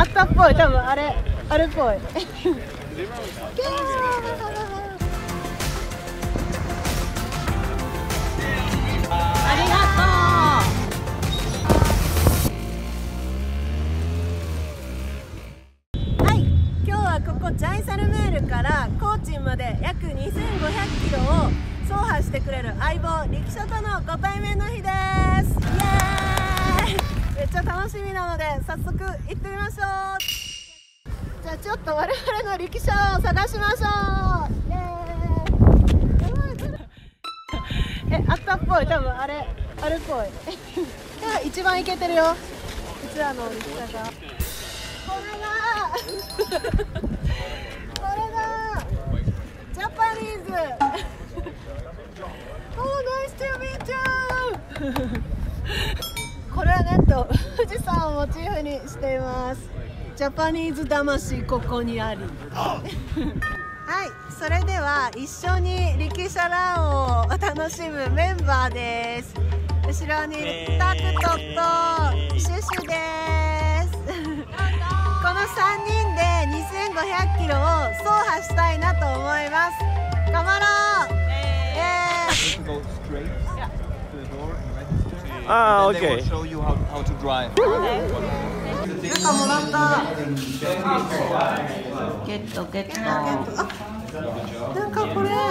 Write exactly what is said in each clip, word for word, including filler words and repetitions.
ったっぽい、多分あれあれっぽい。ありがとう。はい、今日はここジャイサルメールからコーチンまで約にせんごひゃくキロを走破してくれる相棒力車とのご対面の日です。イエーイ、めっちゃ楽しみなので早速行ってみましょう。じゃあちょっと我々の力車を探しましょう。イエーイ。え、あったっぽい、多分あれあれっぽい。一番イケてるよ、うちらの力車が。これだこれだジャパニーズ。おー、ナイストゥミートゥー。これはなんと富士山をモチーフにしています。ジャパニーズ魂ここにあり。はい、それでは一緒に力車ランを楽しむメンバーです。後ろにタクトとシュシュです。このさんにんでにせんごひゃくキロを走破したいなと思います。頑張ろう。 ああ、オッケー。 なんかもらった。ゲットゲット。なんかこれ。 わ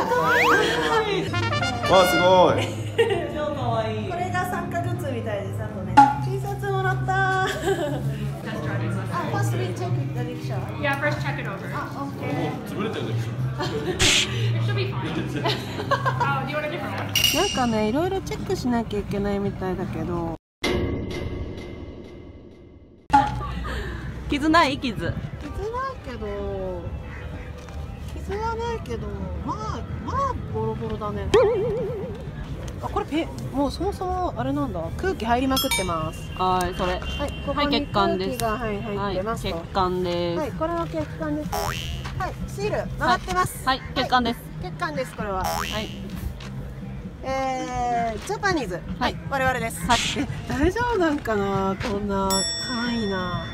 あ、すごい。 超可愛い。これが参加グッズみたいです。あとね、T シャツもらった。あ、first we check the rickshaw. Yeah, first check it over. あ、OK。 潰れてるでしょ。 It should be fine. Oh, do you want a different one? なんかね、いろいろチェックしなきゃいけないみたいだけど。傷ない傷。傷ないけど。傷はないけど、まあ、まあ、ボロボロだね。あ、これペ、もうそもそもあれなんだ。空気入りまくってます。 はい、それ。 はい、ここに空気が、はい、入ってますと。 血管です。 はい、これは血管です。はい、シール回ってます。 はい、血管です。 血管です、これは。 はい。 えー、ジャパニーズ。はい、我々です。 はい。 え、大丈夫なんかな、こんな簡易な。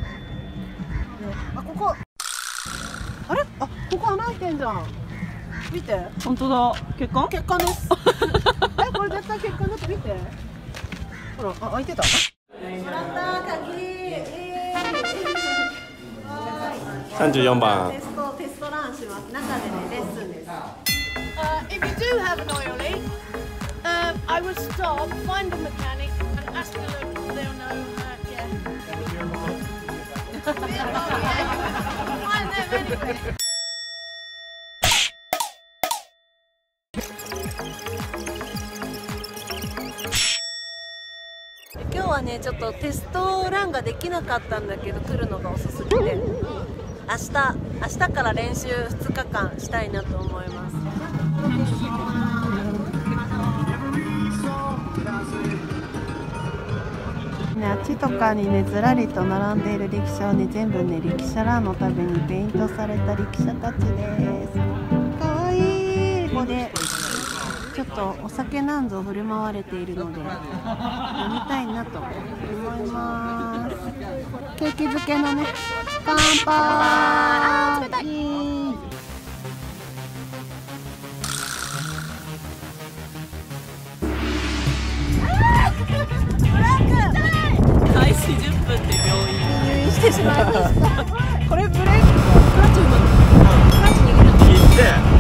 あ、ここ。あれ、あ、ここ穴開いてんじゃん。見て。 本当だ。血管？ 血管です。え、これ絶対血管だって見て。ほら、あ、開いてた。もらった鍵。 三十四番。 テストテストランします。中でね、レッスンです。 Uh, if you do have an oil leak, um, I would stop, find the mechanic, and ask the local. They'll know. Uh, yeah. Find them anyway. 今日はね、ちょっとテストランができなかったんだけど、来るのが遅すぎて、明日明日から練習ふつかかんしたいなと思います。ね、あっちとかにね、ずらりと並んでいる力車をね、全部ね、力車ランのためにペイントされた力車たちです。かわいい。ここでちょっとお酒なんぞ振る舞われているので飲みたいなと思います。ケーキ漬けのね、乾杯。あー、冷たい。 開始じゅっぷんで病院入院してしまいました。これブレーキ、クラッチうまく、クラッチ握るの。 切って。